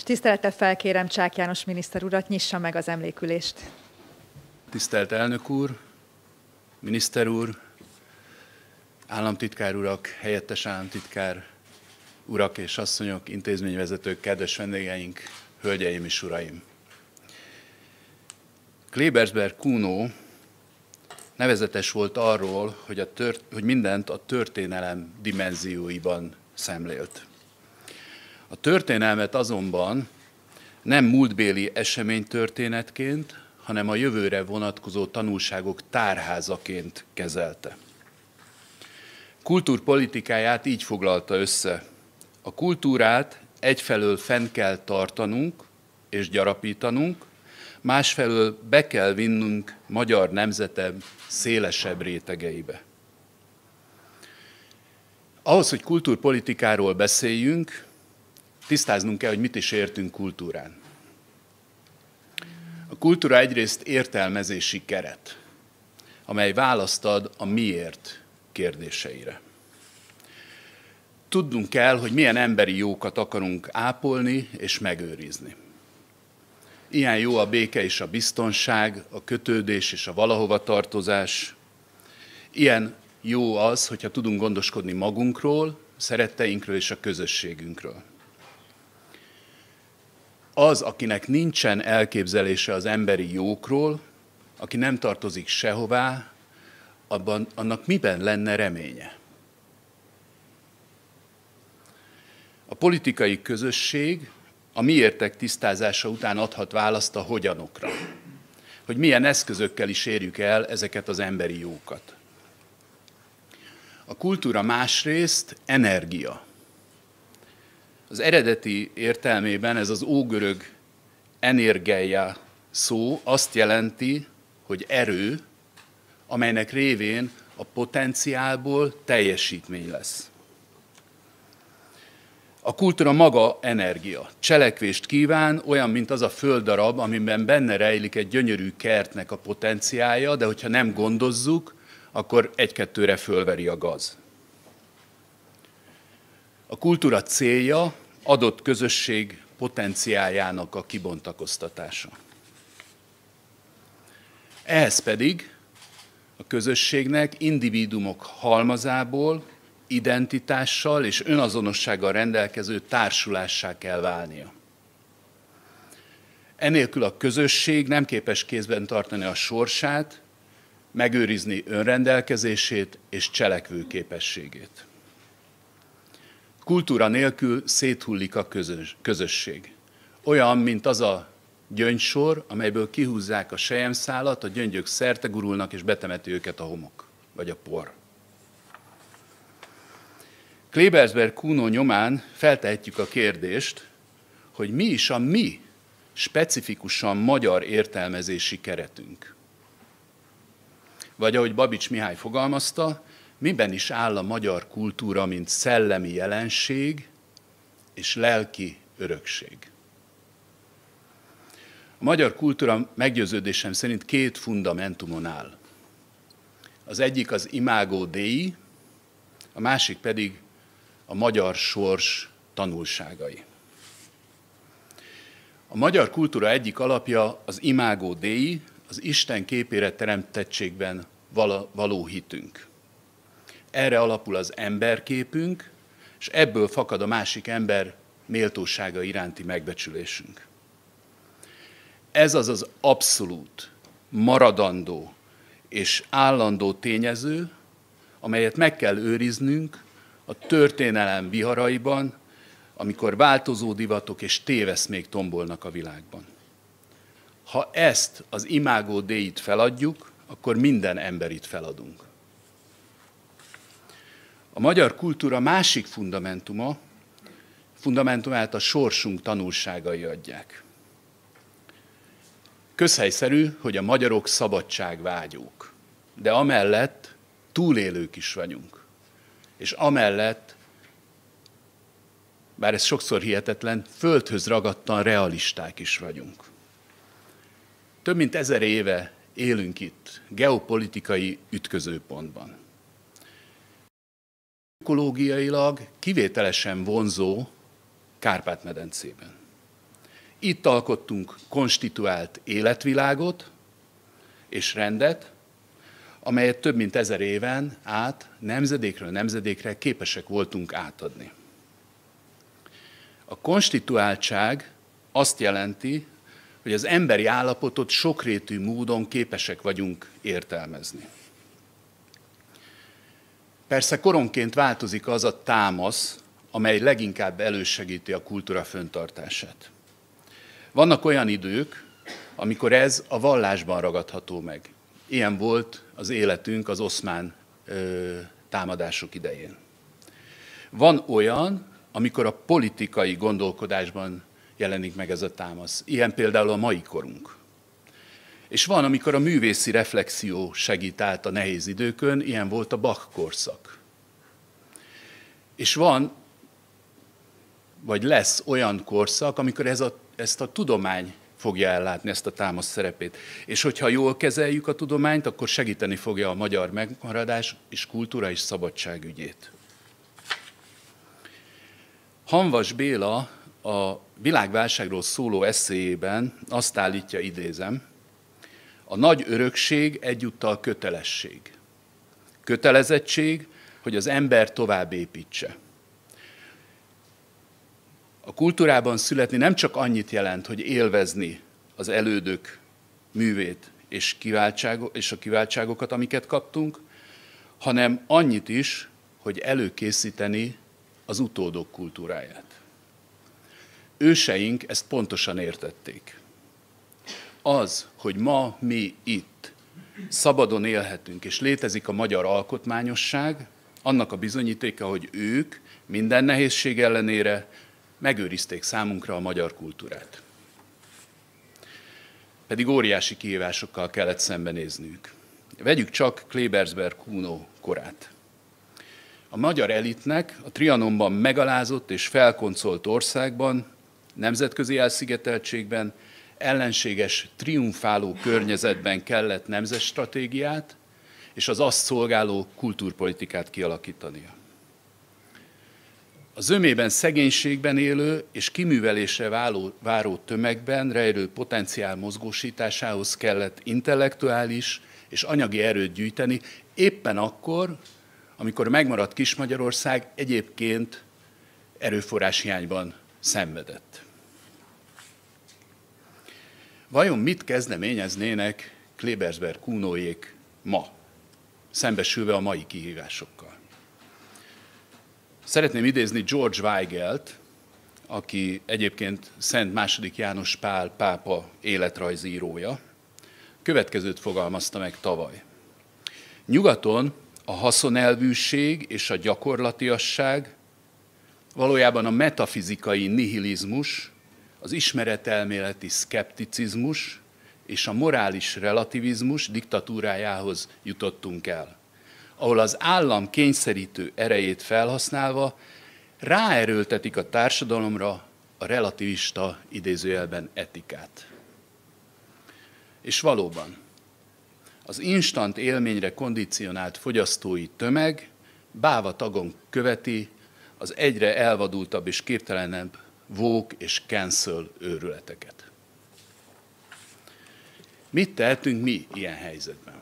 És tisztelettel felkérem Csák János miniszter urat, nyissa meg az emlékülést. Tisztelt elnök úr, miniszter úr, államtitkár urak, helyettes államtitkár urak és asszonyok, intézményvezetők, kedves vendégeink, hölgyeim és uraim! Klebersberg Kuno nevezetes volt arról, hogy mindent a történelem dimenzióiban szemlélt. A történelmet azonban nem múltbéli eseménytörténetként, hanem a jövőre vonatkozó tanulságok tárházaként kezelte. Kultúrpolitikáját így foglalta össze. A kultúrát egyfelől fenn kell tartanunk és gyarapítanunk, másfelől be kell vinnünk magyar nemzete szélesebb rétegeibe. Ahhoz, hogy kultúrpolitikáról beszéljünk, tisztáznunk kell, hogy mit is értünk kultúrán. A kultúra egyrészt értelmezési keret, amely választ ad a miért kérdéseire. Tudnunk kell, hogy milyen emberi jókat akarunk ápolni és megőrizni. Ilyen jó a béke és a biztonság, a kötődés és a valahova tartozás. Ilyen jó az, hogyha tudunk gondoskodni magunkról, szeretteinkről és a közösségünkről. Az, akinek nincsen elképzelése az emberi jókról, aki nem tartozik sehová, annak miben lenne reménye? A politikai közösség a miértek tisztázása után adhat választ a hogyanokra, hogy milyen eszközökkel is érjük el ezeket az emberi jókat. A kultúra másrészt energia. Az eredeti értelmében ez az ógörög energeia szó azt jelenti, hogy erő, amelynek révén a potenciálból teljesítmény lesz. A kultúra maga energia, cselekvést kíván, olyan, mint az a földdarab, amiben benne rejlik egy gyönyörű kertnek a potenciálja, de hogyha nem gondozzuk, akkor egy-kettőre fölveri a gaz. A kultúra célja adott közösség potenciáljának a kibontakoztatása. Ehhez pedig a közösségnek individuumok halmazából, identitással és önazonossággal rendelkező társulássá kell válnia. Enélkül a közösség nem képes kézben tartani a sorsát, megőrizni önrendelkezését és cselekvő képességét. Kultúra nélkül széthullik a közösség. Olyan, mint az a gyöngysor, amelyből kihúzzák a selyemszálat, a gyöngyök szertegurulnak és betemeti őket a homok, vagy a por. Klebersberg Kuno nyomán feltehetjük a kérdést, hogy mi is a mi specifikusan magyar értelmezési keretünk. Vagy ahogy Babics Mihály fogalmazta, miben is áll a magyar kultúra, mint szellemi jelenség és lelki örökség. A magyar kultúra meggyőződésem szerint két fundamentumon áll. Az egyik az imago Dei, a másik pedig a magyar sors tanulságai. A magyar kultúra egyik alapja az imago Dei, az Isten képére teremtettségben való hitünk. Erre alapul az emberképünk, és ebből fakad a másik ember méltósága iránti megbecsülésünk. Ez az az abszolút, maradandó és állandó tényező, amelyet meg kell őriznünk a történelem viharaiban, amikor változó divatok és téveszmék tombolnak a világban. Ha ezt az imago Dei-t feladjuk, akkor minden emberit feladunk. A magyar kultúra másik fundamentumát a sorsunk tanulságai adják. Közhelyszerű, hogy a magyarok szabadságvágyók, de amellett túlélők is vagyunk. És amellett, bár ez sokszor hihetetlen, földhöz ragadtan realisták is vagyunk. Több mint 1000 éve élünk itt, geopolitikai ütközőpontban. Ökológiailag kivételesen vonzó Kárpát-medencében. Itt alkottunk konstituált életvilágot és rendet, amelyet több mint 1000 éven át nemzedékről nemzedékre képesek voltunk átadni. A konstituáltság azt jelenti, hogy az emberi állapotot sokrétű módon képesek vagyunk értelmezni. Persze koronként változik az a támasz, amely leginkább elősegíti a kultúra fenntartását. Vannak olyan idők, amikor ez a vallásban ragadható meg. Ilyen volt az életünk az oszmán támadások idején. Van olyan, amikor a politikai gondolkodásban jelenik meg ez a támasz. Ilyen például a mai korunk. És van, amikor a művészi reflexió segít át a nehéz időkön, ilyen volt a Bach korszak. És van, vagy lesz olyan korszak, amikor ezt a tudomány fogja ellátni, ezt a támasz szerepét. És hogyha jól kezeljük a tudományt, akkor segíteni fogja a magyar megmaradás és kultúra és szabadság ügyét. Hanvas Béla a világválságról szóló esszéjében azt állítja, idézem, a nagy örökség egyúttal kötelesség. Kötelezettség, hogy az ember tovább építse. A kultúrában születni nem csak annyit jelent, hogy élvezni az elődök művét és a kiváltságokat, amiket kaptunk, hanem annyit is, hogy előkészíteni az utódok kultúráját. Őseink ezt pontosan értették. Az, hogy ma mi itt szabadon élhetünk, és létezik a magyar alkotmányosság, annak a bizonyítéka, hogy ők minden nehézség ellenére megőrizték számunkra a magyar kultúrát. Pedig óriási kihívásokkal kellett szembenézniük. Vegyük csak Klebersberg Kuno korát. A magyar elitnek a Trianonban megalázott és felkoncolt országban, nemzetközi elszigeteltségben, ellenséges, triumfáló környezetben kellett nemzetstratégiát és az azt szolgáló kultúrpolitikát kialakítania. A zömében szegénységben élő és kiművelésre váró tömegben rejlő potenciál mozgósításához kellett intellektuális és anyagi erőt gyűjteni, éppen akkor, amikor megmaradt Kismagyarország egyébként erőforráshiányban szenvedett. Vajon mit kezdeményeznének Klebersberg Kunóék ma, szembesülve a mai kihívásokkal? Szeretném idézni George Weigelt, aki egyébként Szent II. János Pál pápa életrajzírója. Következőt fogalmazta meg tavaly. Nyugaton a haszonelvűség és a gyakorlatiasság, valójában a metafizikai nihilizmus, az ismeretelméleti szkepticizmus és a morális relativizmus diktatúrájához jutottunk el, ahol az állam kényszerítő erejét felhasználva ráerőltetik a társadalomra a relativista idézőjelben etikát. És valóban, az instant élményre kondicionált fogyasztói tömeg báva tagon követi az egyre elvadultabb és képtelenebb woke és cancel őrületeket. Mit tehetünk mi ilyen helyzetben?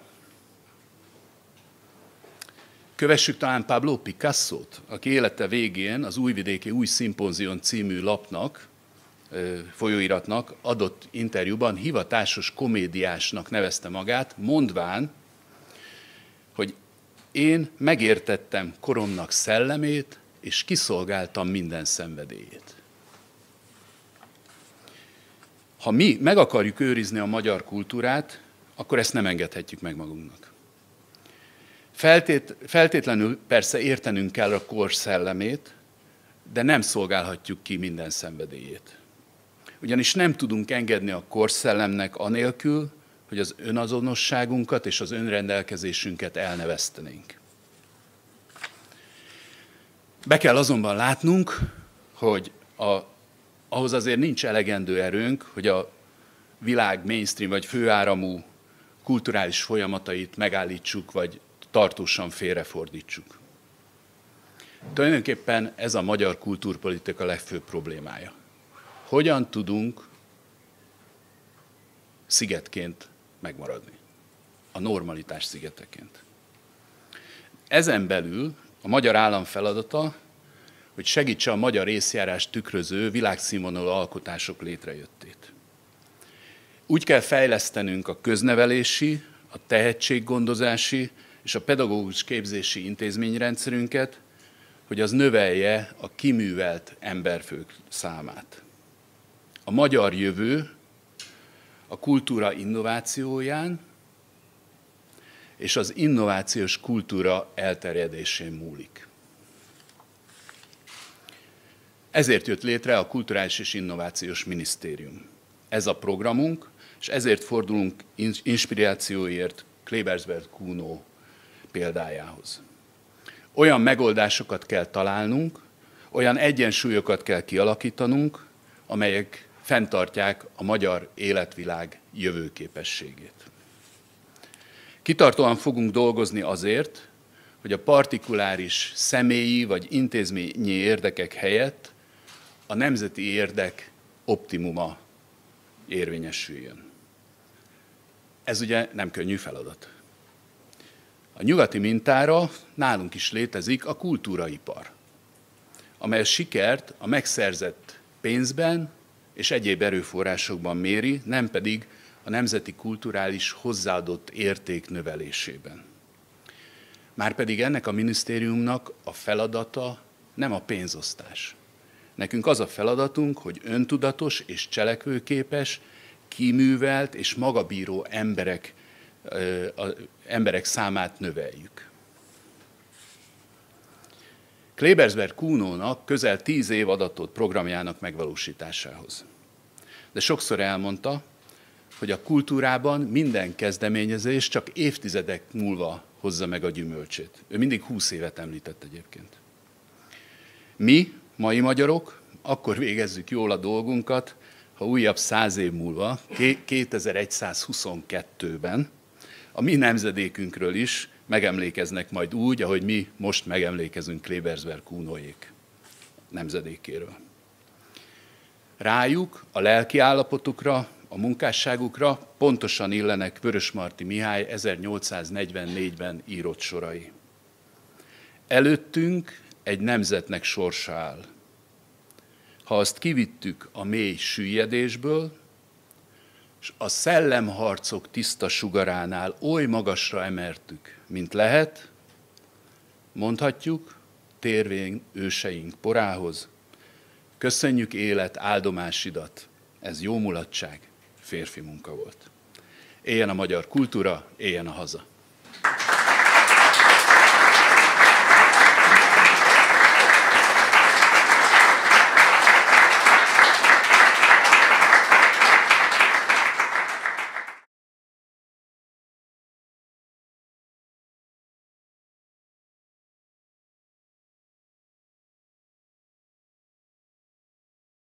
Kövessük talán Pablo Picassot, aki élete végén az Újvidéki Új Szimpozion című lapnak, folyóiratnak adott interjúban hivatásos komédiásnak nevezte magát, mondván, hogy én megértettem koromnak szellemét, és kiszolgáltam minden szenvedélyét. Ha mi meg akarjuk őrizni a magyar kultúrát, akkor ezt nem engedhetjük meg magunknak. Feltétlenül persze értenünk kell a kor szellemét, de nem szolgálhatjuk ki minden szenvedélyét. Ugyanis nem tudunk engedni a korszellemnek anélkül, hogy az önazonosságunkat és az önrendelkezésünket elnevesztenénk. Be kell azonban látnunk, hogy ahhoz azért nincs elegendő erőnk, hogy a világ mainstream vagy főáramú kulturális folyamatait megállítsuk, vagy tartósan félrefordítsuk. Tulajdonképpen ez a magyar kultúrpolitika legfőbb problémája. Hogyan tudunk szigetként megmaradni. A normalitás szigeteként. Ezen belül a magyar állam feladata, hogy segítse a magyar észjárást tükröző világszínvonalú alkotások létrejöttét. Úgy kell fejlesztenünk a köznevelési, a tehetséggondozási és a pedagógus képzési intézményrendszerünket, hogy az növelje a kiművelt emberfők számát. A magyar jövő a kultúra innovációján és az innovációs kultúra elterjedésén múlik. Ezért jött létre a Kulturális és Innovációs Minisztérium. Ez a programunk, és ezért fordulunk inspirációért Klebersberg Kuno példájához. Olyan megoldásokat kell találnunk, olyan egyensúlyokat kell kialakítanunk, amelyek fenntartják a magyar életvilág jövőképességét. Kitartóan fogunk dolgozni azért, hogy a partikuláris személyi vagy intézményi érdekek helyett a nemzeti érdek optimuma érvényesüljön. Ez ugye nem könnyű feladat. A nyugati mintára nálunk is létezik a kultúraipar, amely a sikert a megszerzett pénzben és egyéb erőforrásokban méri, nem pedig a nemzeti kulturális hozzáadott érték növelésében. Márpedig ennek a minisztériumnak a feladata nem a pénzosztás. Nekünk az a feladatunk, hogy öntudatos és cselekvőképes, kiművelt és magabíró emberek számát növeljük. Klebersberg Kunónak közel 10 év adatot programjának megvalósításához. De sokszor elmondta, hogy a kultúrában minden kezdeményezés csak évtizedek múlva hozza meg a gyümölcsét. Ő mindig 20 évet említett egyébként. Mi, mai magyarok, akkor végezzük jól a dolgunkat, ha újabb 100 év múlva, 2122-ben a mi nemzedékünkről is megemlékeznek majd úgy, ahogy mi most megemlékezünk Klebersberg Kunóék nemzedékéről. Rájuk, a lelki állapotukra, a munkásságukra pontosan illenek Vörösmarty Mihály 1844-ben írott sorai. Előttünk egy nemzetnek sorsa áll. Ha azt kivittük a mély süllyedésből, és a szellemharcok tiszta sugaránál oly magasra emeltük, mint lehet, mondhatjuk, térvén őseink porához, köszönjük élet áldomásidat, ez jó mulatság, férfi munka volt. Éljen a magyar kultúra, éljen a haza!